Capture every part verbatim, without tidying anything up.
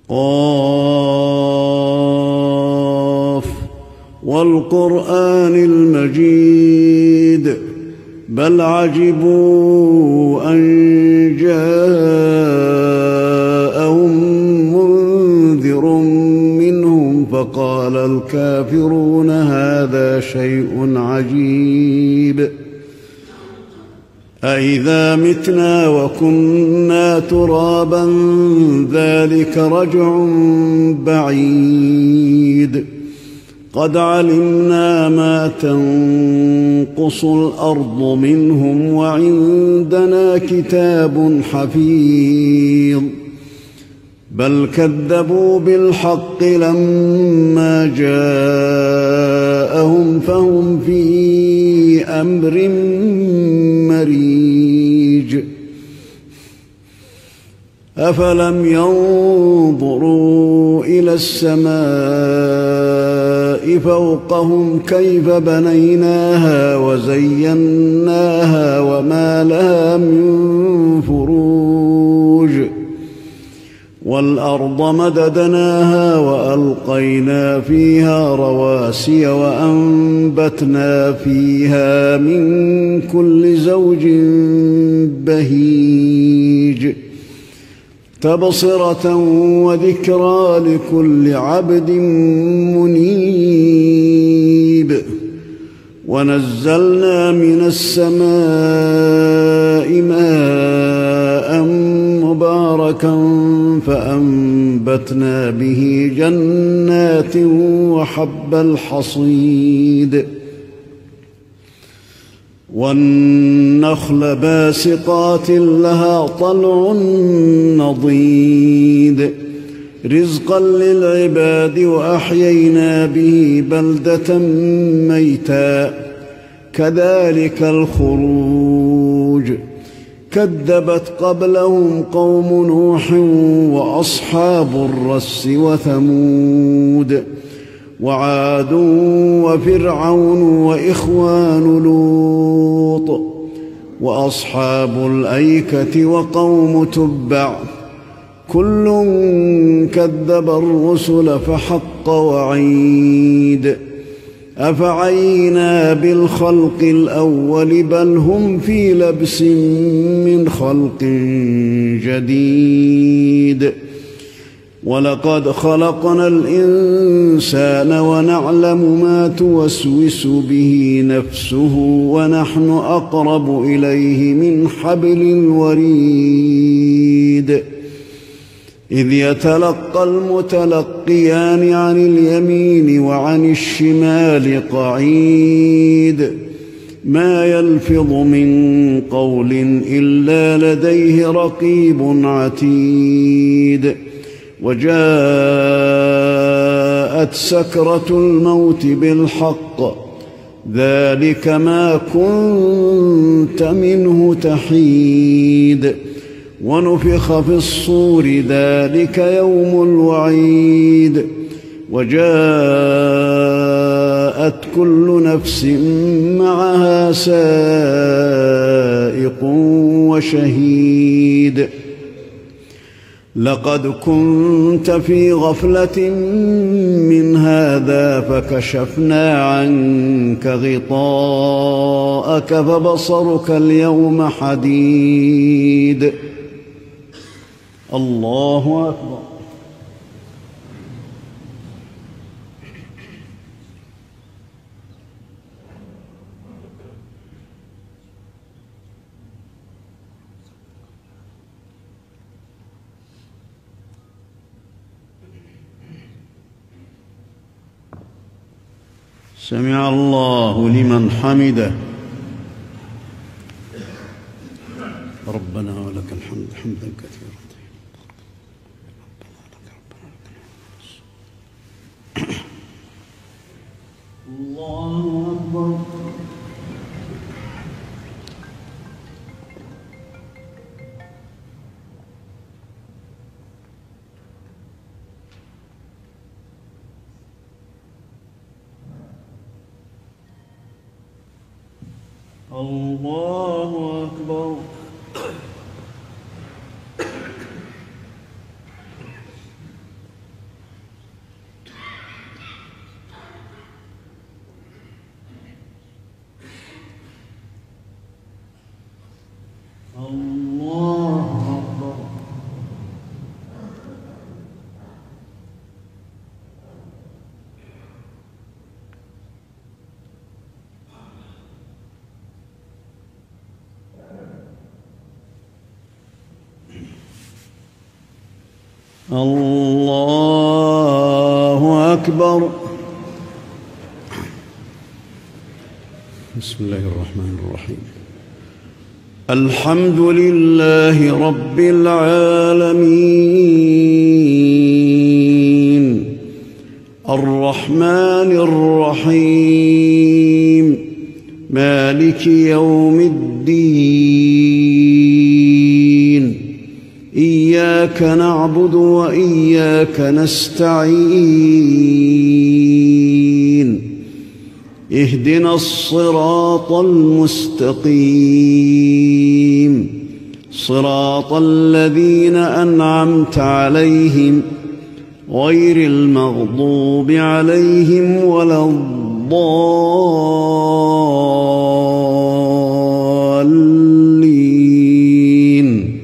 قاف والقرآن المجيد بل عجبوا أن جاءهم منذر منهم فقال الكافرون هذا شيء عجيب أإذا متنا وكنا ترابا ذلك رجع بعيد قد علمنا ما تنقص الأرض منهم وعندنا كتاب حفيظ بل كذبوا بالحق لما جاءهم فهم في أمر مريج أفلم ينظروا إلى السماء فوقهم كيف بنيناها وزيناها وما لها من فروج والأرض مددناها وألقينا فيها رواسي وأنبتنا فيها من كل زوج بهيج تبصرة وذكرى لكل عبد منيب ونزلنا من السماء ماء مباركا فأنبتنا به جنات وحب الحصيد والنخل باسقات لها طلع نضيد رزقا للعباد وأحيينا به بلدة ميتا كذلك الخروج كذبت قبلهم قوم نوح وأصحاب الرس وثمود وعاد وفرعون وإخوان لوط وأصحاب الأيكة وقوم تبع كل كذب الرسل فحق وعيد أفعينا بالخلق الأول بل هم في لبس من خلق جديد ولقد خلقنا الإنسان ونعلم ما توسوس به نفسه ونحن أقرب إليه من حبل الوريد إذ يتلقى المتلقيان عن اليمين وعن الشمال قعيد ما يلفظ من قول إلا لديه رقيب عتيد وجاءت سكرة الموت بالحق ذلك ما كنت منه تحيد ونفخ في الصور ذلك يوم الوعيد وجاءت كل نفس معها سائق وشهيد لقد كنت في غفلة من هذا فكشفنا عنك غطاءك فبصرك اليوم حديد الله أكبر سمع الله لمن حمده ربنا ولك الحمد حمدا كثيرا الله أكبر الله أكبر الله أكبر. بسم الله الرحمن الرحيم. الحمد لله رب العالمين الرحمن الرحيم مالك يوم الدين إياك نعبد وإياك نستعين اهدنا الصراط المستقيم صراط الذين أنعمت عليهم غير المغضوب عليهم ولا الضالين.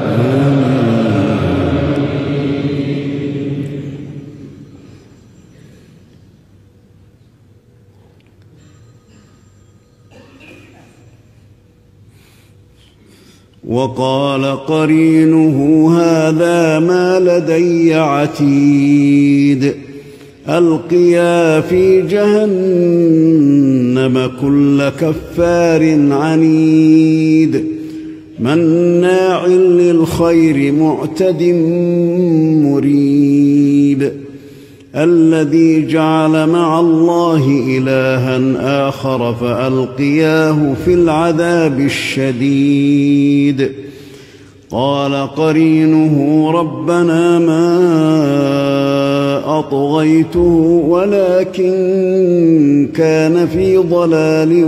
وقال قرينه هذا ما لدي عتيد ألقيا في جهنم كل كفار عنيد مناع للخير معتد مريب الذي جعل مع الله إلها آخر فألقياه في العذاب الشديد. قال قرينه ربنا ما أطغيته ولكن كان في ضلال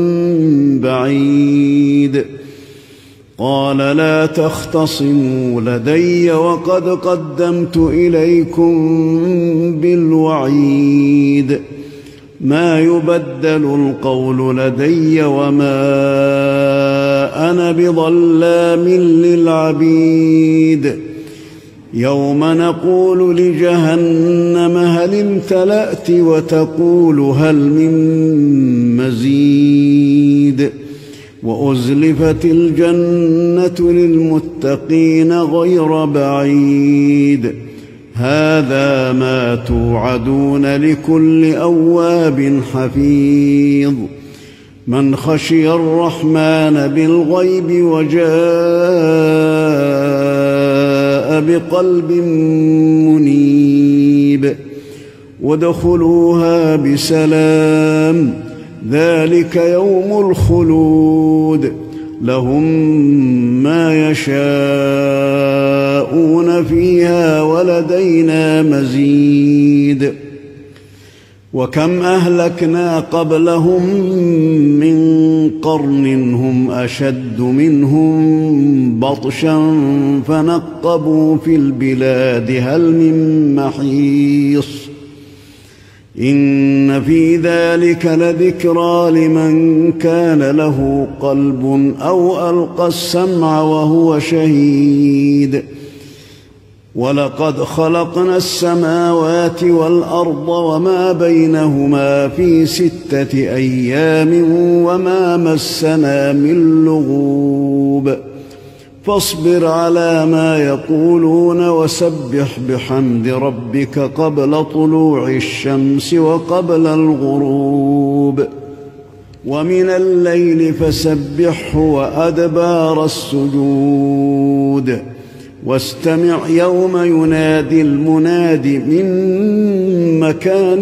بعيد. قال لا تختصموا لدي وقد قدمت إليكم بالوعيد ما يبدل القول لدي وما أنا بظلام للعبيد. يوم نقول لجهنم هل امتلأت وتقول هل من مزيد وأزلفت الجنة للمتقين غير بعيد هذا ما توعدون لكل أواب حفيظ من خشي الرحمن بالغيب وجاء بقلب منيب وادخلوها بسلام ذلك يوم الخلود لهم ما يشاءون فيها ولدينا مزيد. وكم أهلكنا قبلهم من قرن هم أشد منهم بطشا فنقبوا في البلاد هل من محيص إن في ذلك لذكرى لمن كان له قلب أو ألقى السمع وهو شهيد. ولقد خلقنا السماوات والأرض وما بينهما في ستة أيام وما مسنا من لغوب فاصبر على ما يقولون وسبح بحمد ربك قبل طلوع الشمس وقبل الغروب ومن الليل فسبحه وأدبار السجود واستمع يوم ينادي المناد من مكان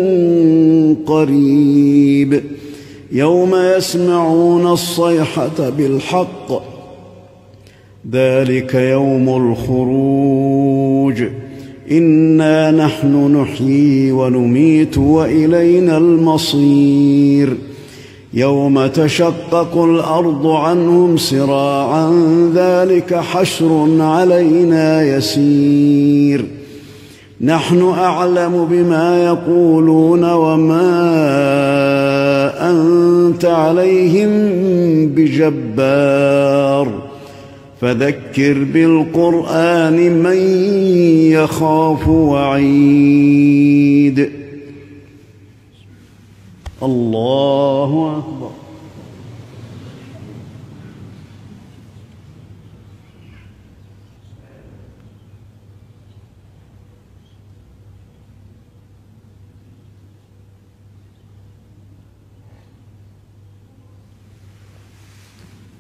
قريب يوم يسمعون الصيحة بالحق ذلك يوم الخروج إنا نحن نحيي ونميت وإلينا المصير يوم تشقق الأرض عنهم سراعا ذلك حشر علينا يسير نحن أعلم بما يقولون وما أنت عليهم بجبار فذكر بالقرآن من يخاف وعيد. الله أكبر.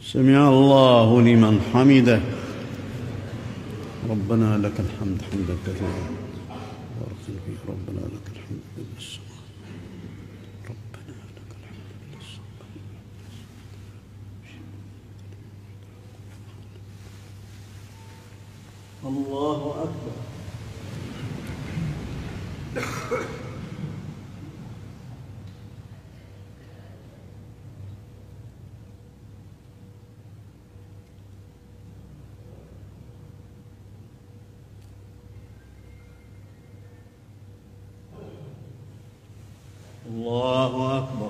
سمع الله لمن حمده. ربنا لك الحمد حمدا كثيرا بارك فيك. ربنا لك الحمد ملء السماوات. ربنا لك الحمد ملء السماوات. الله أكبر. الله أكبر.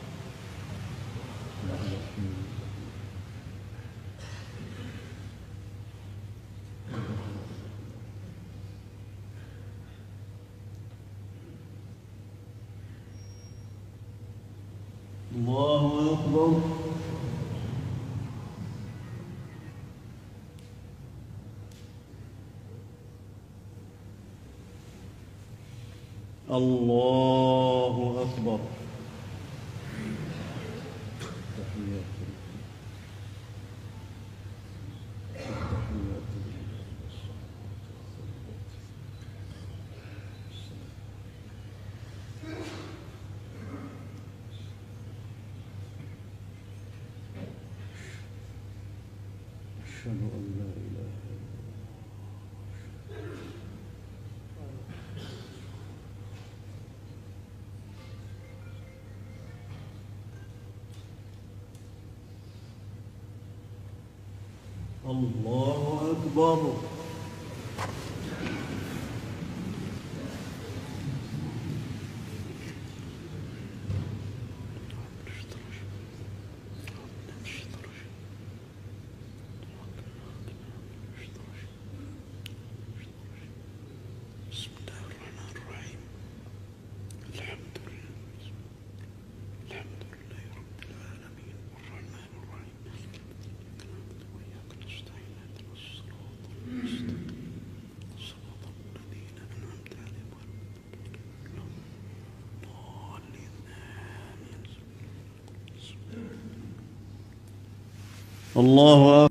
الله أكبر. الله أكبر. أشهد أن لا إله إلا الله. الله أكبر. الله أكبر.